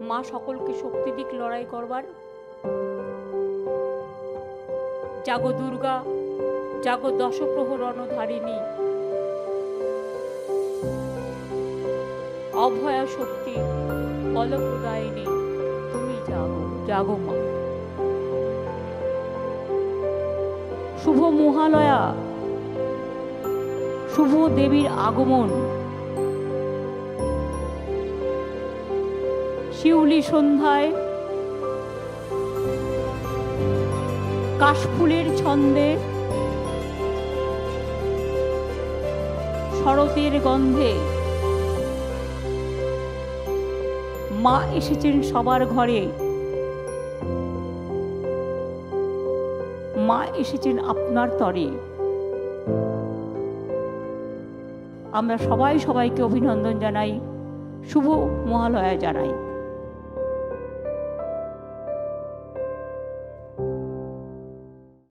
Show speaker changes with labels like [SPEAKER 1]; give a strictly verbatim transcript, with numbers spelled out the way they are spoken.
[SPEAKER 1] মা সকলকে শক্তি দিক লড়াই করবার। জাগো দুর্গা, জাগো দশপ্রহর রণধারিণী, অভয়া শক্তি বলপ্রদায়িনী, তুমি জাগো, জাগো মা। শুভ মহালয়া, শুভ দেবীর আগমন। শিউলি সন্ধ্যায় কাশফুলের ছন্দে, শরতের গন্ধে মা এসেছেন সবার ঘরে। মা এসেছেন আপনার তরে। আমরা সবাই সবাইকে অভিনন্দন জানাই, শুভ মহালয়া জানাই।